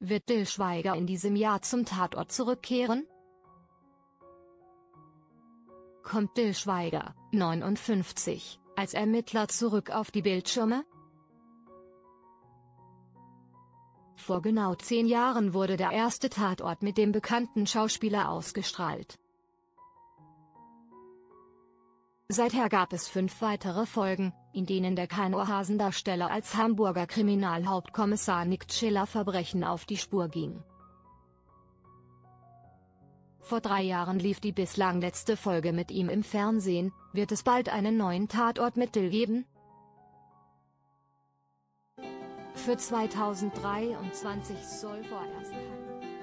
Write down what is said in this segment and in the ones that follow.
Wird Til Schweiger in diesem Jahr zum Tatort zurückkehren? Kommt Til Schweiger, 59, als Ermittler zurück auf die Bildschirme? Vor genau 10 Jahren wurde der erste Tatort mit dem bekannten Schauspieler ausgestrahlt. Seither gab es 5 weitere Folgen, in denen der Kein-Ohrhasen-Darsteller als Hamburger Kriminalhauptkommissar Nick Tschiller Verbrechen auf die Spur ging. Vor 3 Jahren lief die bislang letzte Folge mit ihm im Fernsehen. Wird es bald einen neuen Tatort mit Til geben? Für 2023 soll vorerst kein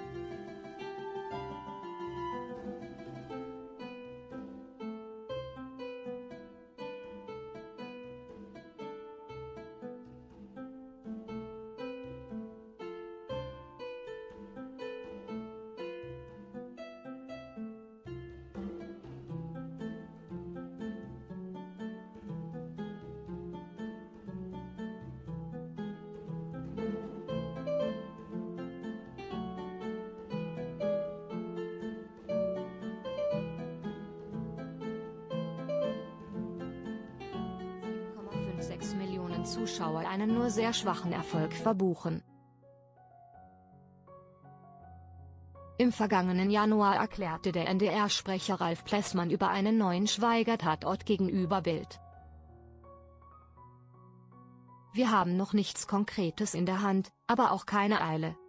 Millionen Zuschauer einen nur sehr schwachen Erfolg verbuchen. Im vergangenen Januar erklärte der NDR-Sprecher Ralf Plessmann über einen neuen Schweiger-Tatort gegenüber Bild: Wir haben noch nichts Konkretes in der Hand, aber auch keine Eile.